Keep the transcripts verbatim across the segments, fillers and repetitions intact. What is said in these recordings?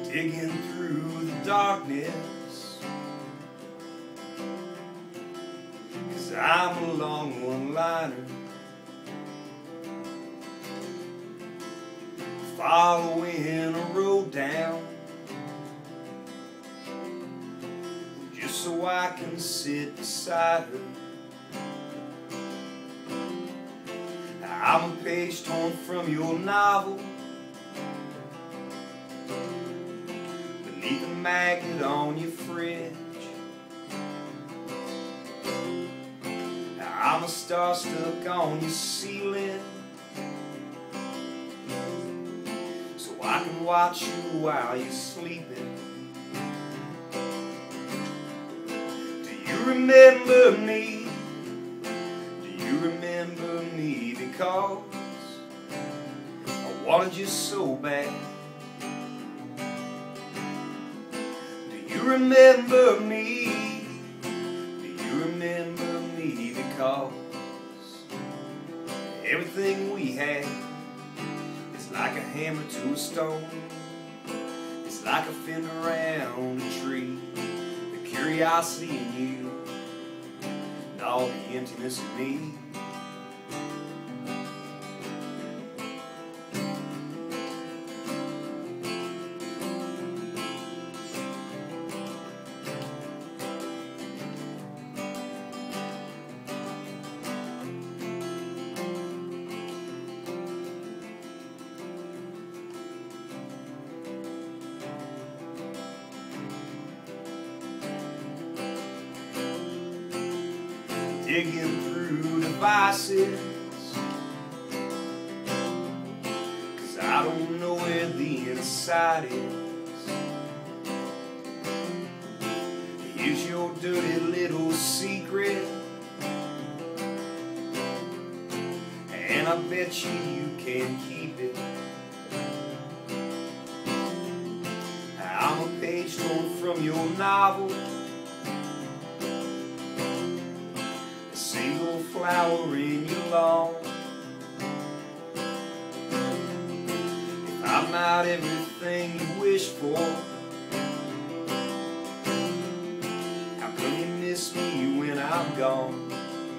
digging through the darkness, 'cause I'm a long one-liner, following a road down, just so I can sit beside her. I'm a page torn from your novel, beneath a magnet on your fridge. I'm a star stuck on your ceiling, so I can watch you while you're sleeping. Do you remember me? Do you remember me? Because I wanted you so bad. Do you remember me? Do you remember me? Because everything we had is like a hammer to a stone. It's like a fender around a tree. The curiosity in you and all the emptiness in me. Digging through devices, 'cause I don't know where the inside is. Here's your dirty little secret, and I bet you you can keep it. I'm a page torn from your novel, single flower in your lawn. If I'm not everything you wish for, how come you miss me when I'm gone?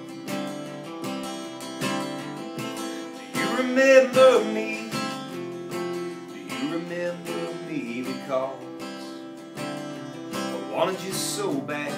Do you remember me? Do you remember me? Because I wanted you so bad.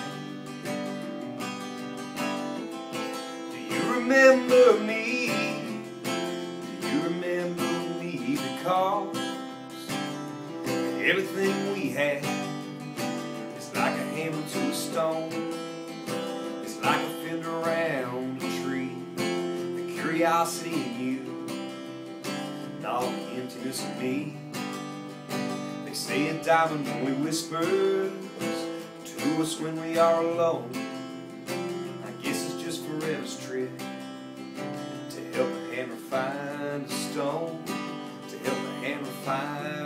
Remember me? Do you remember me? Because everything we had is like a hammer to a stone. It's like a fender around a tree. The curiosity in you and all the emptiness in me. They say a diamond only whispers to us when we are alone. I guess it's just forever's trick to help a hammer find a stone, to help a hammer find